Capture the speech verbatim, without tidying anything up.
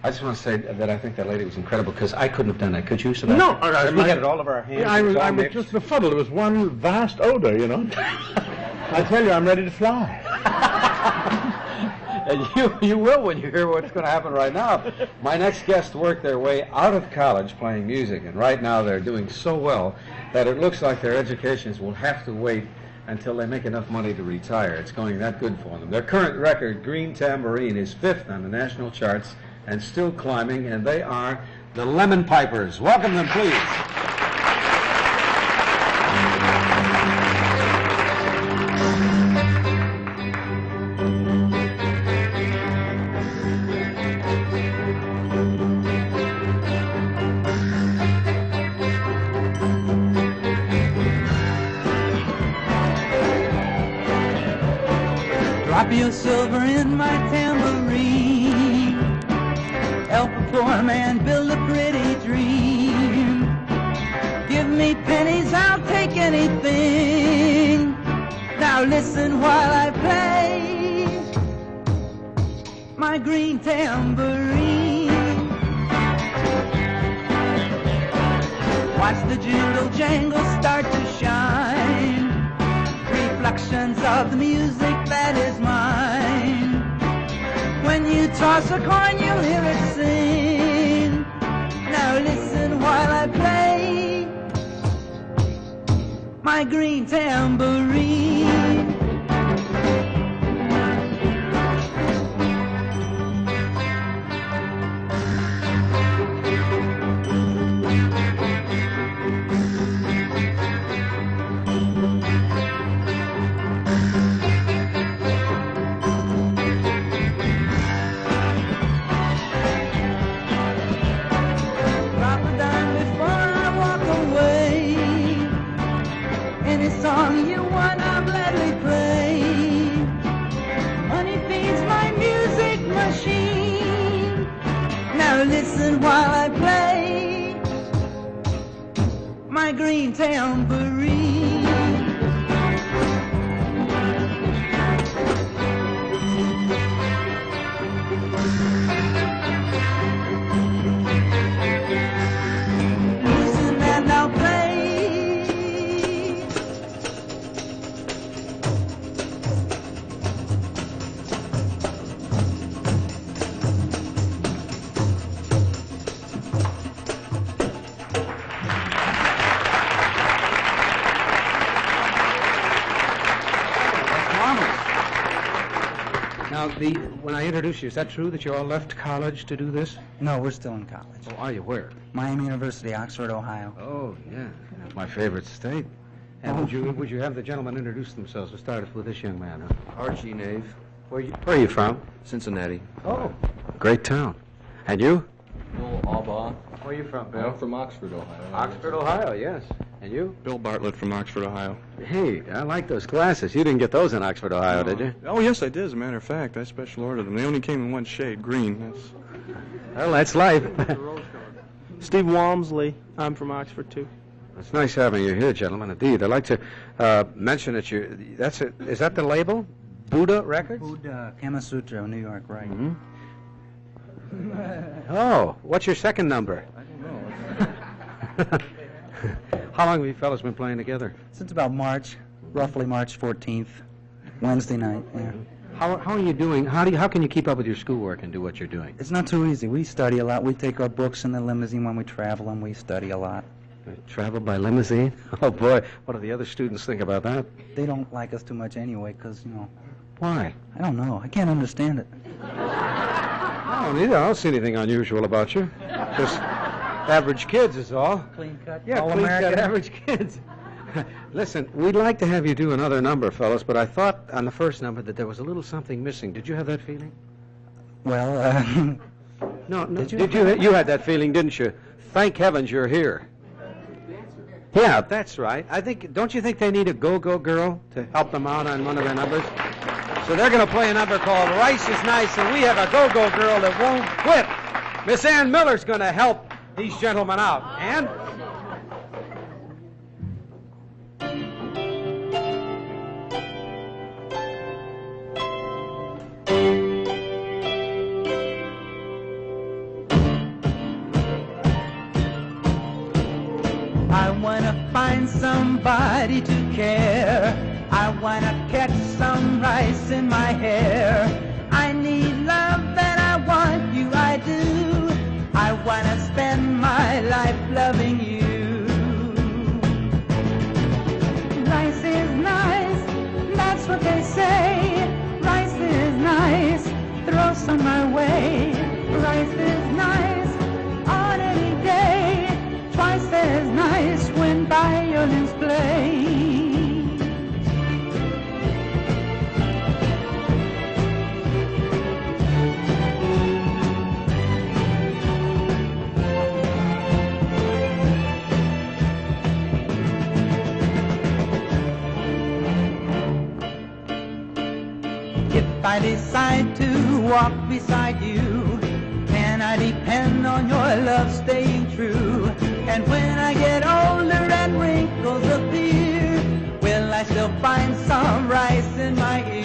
I just want to say that I think that lady was incredible because I couldn't have done that. Could you, Sebastian? No, I, I, we had it all over our hands. Yeah, I was, all I was mixed. just befuddled. It was one vast odor, you know. I tell you, I'm ready to fly. And you, you will when you hear what's going to happen right now. My next guests worked their way out of college playing music, and right now they're doing so well that it looks like their educations will have to wait until they make enough money to retire. It's going that good for them. Their current record, Green Tambourine, is fifth on the national charts and still climbing, and they are the Lemon Pipers. Welcome them, please. Drop your silver in my tambourine. Help a poor man build a pretty dream. Give me pennies, I'll take anything. Now listen while I play my green tambourine. Watch the jingle jangle start to shine. Reflections of the music that is mine. When you toss a coin, you'll hear it sing. Now listen while I play my green tambourine. Song you want, I'll gladly play. Money feeds my music machine. Now listen while I play my green tambourine. Listen and I'll play. Now, the, when I introduced you, is that true that you all left college to do this? No, we're still in college. Oh, are you? Where? Miami University, Oxford, Ohio. Oh, yeah. That's my favorite state. And would you would you have the gentlemen introduce themselves? We'll start with this young man, huh? Archie Nave, Where, you, where are you from? Cincinnati. Oh, great town. And you? Bill Albaugh. Where are you from, I'm from Oxford, Ohio. Oxford, Ohio, yes. And you? Bill Bartlett from Oxford, Ohio. Hey, I like those glasses. You didn't get those in Oxford, Ohio, did you? Oh, yes, I did, as a matter of fact. I special ordered them. They only came in one shade, green. That's... Well, that's life. Steve Walmsley. I'm from Oxford, too. It's nice having you here, gentlemen, indeed. I'd like to uh, mention that you, that's a, is that the label? Buddha Records? Buddha Kama Sutra, New York, right. Mm-hmm. Oh, what's your second number? I don't know. How long have you fellas been playing together? Since about March, roughly March fourteenth, Wednesday night, yeah. How, how are you doing? How do you, how can you keep up with your schoolwork and do what you're doing? It's not too easy. We study a lot. We take our books in the limousine when we travel, and we study a lot. Travel by limousine? Oh, boy. What do the other students think about that? They don't like us too much anyway, because, you know, Why? I don't know. I can't understand it. I don't either. I don't see anything unusual about you. Just average kids is all. Clean cut, Yeah, all clean cut American. average kids. Listen, we'd like to have you do another number, fellas, but I thought on the first number that there was a little something missing. Did you have that feeling? Well, uh, No, no. Did you? Did you? You had that feeling, didn't you? Thank heavens you're here. Yeah, that's right. I think. Don't you think they need a go-go girl to help them out on one of their numbers? So they're going to play a number called Rice is Nice, and we have a go-go girl that won't quit. Miss Ann Miller's going to help these gentlemen out. Ann? find somebody to care. I wanna catch some rice in my hair. I need love and I want you, I do. I wanna spend my life loving you. Rice is nice, that's what they say. Rice is nice, throw some my way. Rice is nice on any day. Twice as nice when violins play. If I decide to walk beside you, can I depend on your love staying true? And when I get older and wrinkles appear, will I still find some rice in my ear?